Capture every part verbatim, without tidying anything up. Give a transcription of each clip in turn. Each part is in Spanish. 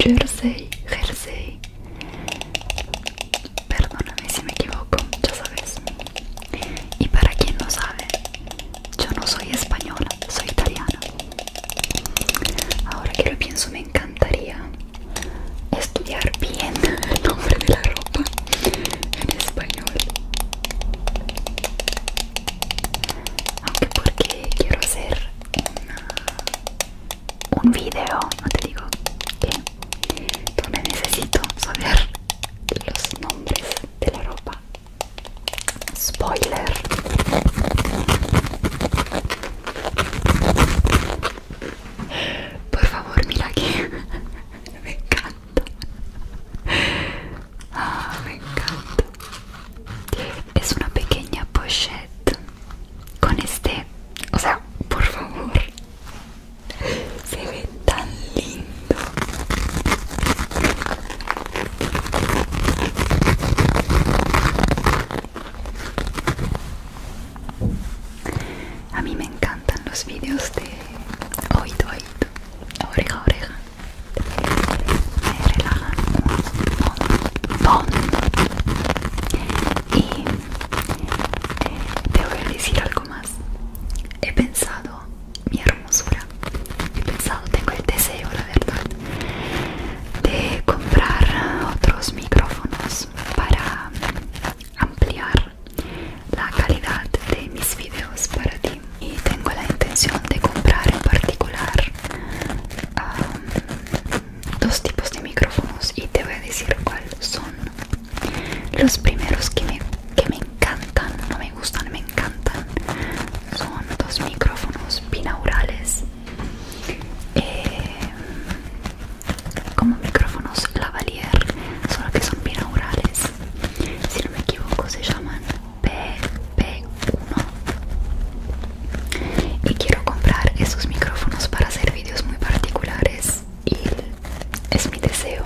Jersey, Jersey. Perdóname si me equivoco, ya sabes. Y para quien no sabe, yo no soy española, soy italiana. Ahora que lo pienso, me encantaría estudiar bien el nombre de la ropa en español. Aunque porque quiero hacer una, un video, no te digo que, donde necesito saber los nombres de la ropa. Spoiler. Por favor, mira aquí. Me encanta. Ah, me encanta. Es una pequeña pochette con este. O sea, por favor. Se ve tan lindo. A mí me encantan los vídeos de oído, oído, oreja, oreja. Me relajan un montón. Y eh, te voy a decir algo más. He pensado, mi hermosura, he pensado, tengo el deseo, la verdad, de comprar otros micrófonos para ampliar la calidad de mis videos para ti. Y tengo la intención de comprar en particular um, dos tipos de micrófonos, y te voy a decir cuáles son. Los primeros que me, que me encantan, no me gustan, me encantan, son dos micrófonos binaurales, eh, como micrófonos lavalier, solo que son binaurales. Si no me equivoco se llaman P P uno. Y quiero comprar esos micrófonos para hacer vídeos muy particulares, y es mi deseo.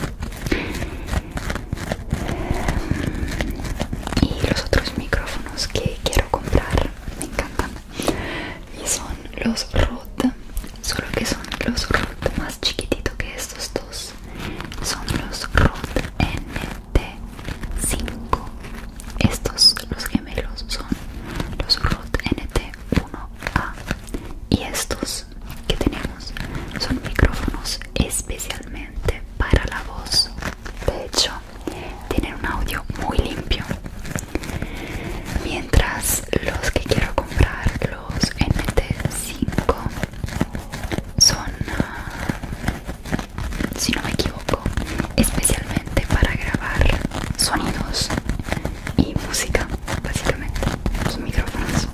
Y los otros micrófonos que quiero comprar me encantan, y son los Rode, solo que son los Rode más chiquititos que estos dos. Son los Rode N T cinco. Estos, los gemelos, son los Rode N T uno A. Y estos que tenemos son micrófonos especialmente para la voz. De hecho, tienen un audio muy limpio. Mientras los que quiero comprar, los N T cinco, son, uh, si no me equivoco, especialmente para grabar sonidos y música, básicamente, los micrófonos.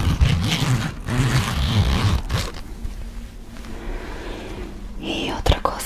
Y otra cosa